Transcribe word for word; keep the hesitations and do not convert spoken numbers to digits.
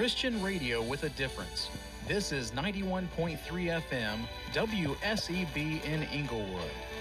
Christian radio with a difference. This is ninety-one point three F M W S E B in Englewood.